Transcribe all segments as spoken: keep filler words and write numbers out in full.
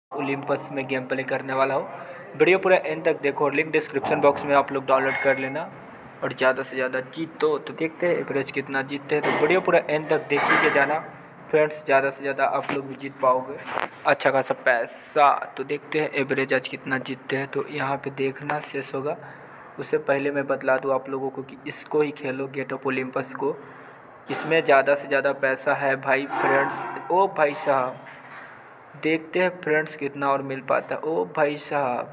Olympus में game play करने वाला हूँ। वीडियो पूरा एंड तक देखो और लिंक डिस्क्रिप्शन बॉक्स में आप लोग डाउनलोड कर लेना और ज़्यादा से ज़्यादा जीतो। तो देखते हैं एवरेज कितना जीतते हैं, तो वीडियो पूरा एंड तक देखिए के जाना फ्रेंड्स, ज़्यादा से ज़्यादा आप लोग भी जीत पाओगे अच्छा खासा पैसा। तो देखते हैं एवरेज आज कितना जीतते हैं। तो यहाँ पे देखना शेष होगा, उससे पहले मैं बतला दूँ आप लोगों को कि इसको ही खेलो, गेट ऑफ ओलंपस को। इसमें ज़्यादा से ज़्यादा पैसा है भाई फ्रेंड्स। ओ भाई साहब, देखते हैं फ्रेंड्स कितना और मिल पाता है। ओ भाई साहब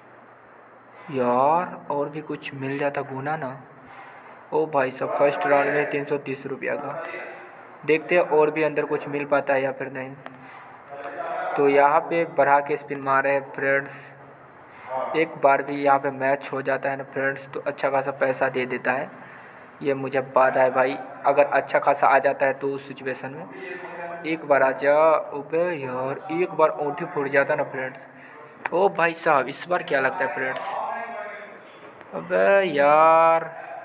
यार, और भी कुछ मिल जाता गुना ना। ओ भाई साहब, फर्स्ट राउंड में तीन सौ तीस रुपया का। देखते हैं और भी अंदर कुछ मिल पाता है या फिर नहीं। तो यहाँ पे बढ़ा के स्पिन मारे हैं फ्रेंड्स। एक बार भी यहाँ पे मैच हो जाता है ना फ्रेंड्स, तो अच्छा खासा पैसा दे देता है। ये मुझे पता है भाई, अगर अच्छा खासा आ जाता है तो उस सिचुएशन में एक बार आ जा। अबे यार, एक बार ओंठी फूट जाता ना फ्रेंड्स। ओ भाई साहब, इस बार क्या लगता है फ्रेंड्स। अबे यार,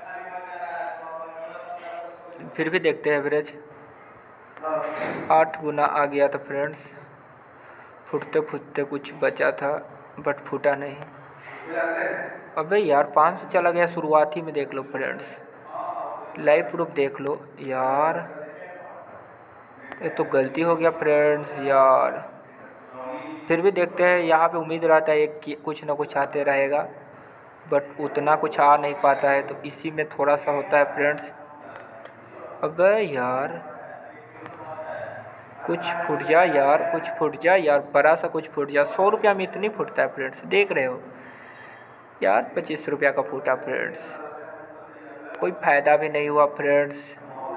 फिर भी देखते हैं एवरेज। आठ गुना आ गया था फ्रेंड्स। फुटते फुटते कुछ बचा था बट फूटा नहीं। अबे यार, पाँच सौ चला गया शुरुआत ही में। देख लो फ्रेंड्स, लाइव प्रूफ देख लो यार। ये तो गलती हो गया फ्रेंड्स यार। फिर भी देखते हैं, यहाँ पे उम्मीद रहता है कि कुछ ना कुछ आते रहेगा बट उतना कुछ आ नहीं पाता है, तो इसी में थोड़ा सा होता है फ्रेंड्स। अबे यार, कुछ फूट जा यार, कुछ फूट जा यार, बड़ा सा कुछ फूट जा। सौ रुपया में इतनी फूटता है फ्रेंड्स, देख रहे हो यार। पच्चीस रुपया का फूटा फ्रेंड्स, कोई फ़ायदा भी नहीं हुआ फ्रेंड्स।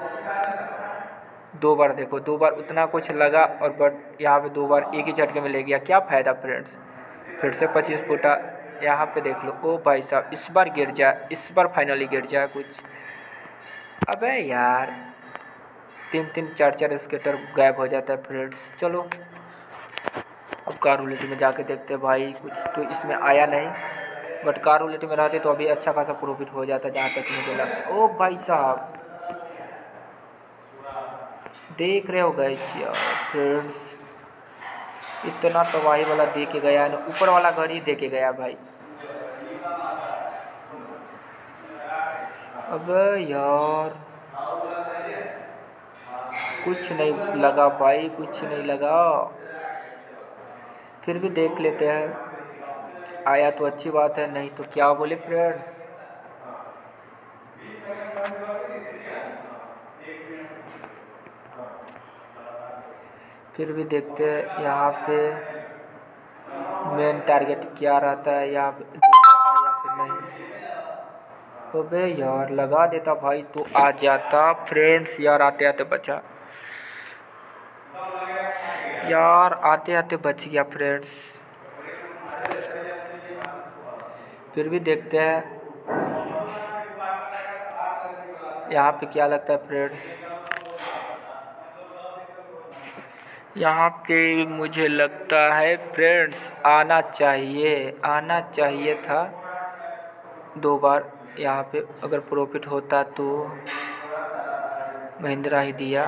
दो बार देखो, दो बार उतना कुछ लगा और बट यहाँ पे दो बार एक ही झटके में ले गया, क्या फ़ायदा फ्रेंड्स। फिर से पच्चीस फुटा, यहाँ पे देख लो। ओ भाई साहब, इस बार गिर जाए, इस बार फाइनली गिर जाए कुछ। अबे यार, तीन तीन चार चार स्केटर गायब हो जाता है फ्रेंड्स। चलो अब कार उलटी में जाके देखते हैं भाई। कुछ तो इसमें आया नहीं, बट कार उलटी में रहते तो अभी अच्छा खासा प्रॉफिट हो जाता जहाँ तक मुझे लगता। ओ भाई साहब, देख रहे हो गाइस यार फ्रेंड्स, इतना तबाही वाला दे के गया ना, ऊपर वाला घर ही दे के गया भाई। अबे यार, कुछ नहीं लगा भाई, कुछ नहीं लगा। फिर भी देख लेते हैं, आया तो अच्छी बात है, नहीं तो क्या बोले फ्रेंड्स। फिर भी देखते हैं यहाँ पे मेन टारगेट क्या रहता है, यहाँ पे या फिर नहीं। अबे यार, लगा देता भाई तो आ जाता फ्रेंड्स यार। आते आते बचा यार, आते आते बच गया फ्रेंड्स। फिर भी देखते हैं यहाँ पे क्या लगता है फ्रेंड्स। यहाँ पे मुझे लगता है फ्रेंड्स आना चाहिए, आना चाहिए था दो बार। यहाँ पे अगर प्रॉफिट होता तो महिंद्रा ही दिया।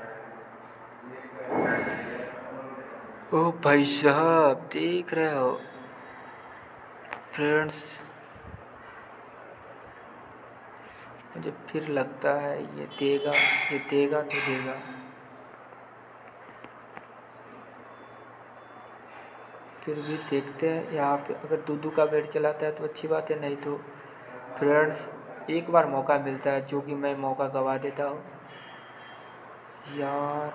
ओ भाई साहब, देख रहे हो फ्रेंड्स, मुझे फिर लगता है ये देगा, ये देगा तो देगा। फिर भी देखते हैं यहाँ पे, अगर दूधू का बेट चलाता है तो अच्छी बात है, नहीं तो फ्रेंड्स एक बार मौका मिलता है जो कि मैं मौका गवा देता हूँ यार।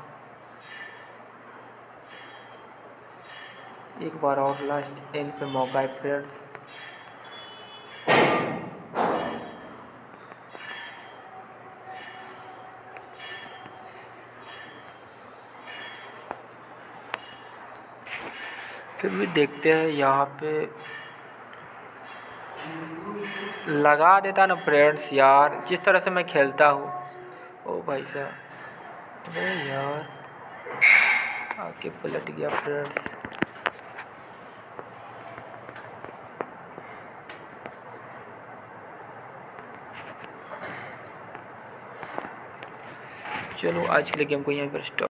एक बार और लास्ट एंड पे मौका है फ्रेंड्स। फिर भी देखते हैं यहाँ पे लगा देता ना फ्रेंड्स यार, जिस तरह से मैं खेलता हूँ। ओ भाई साहब, अरे यार, आके पलट गया फ्रेंड्स। चलो आज के लिए गेम को यहीं पर स्टॉप।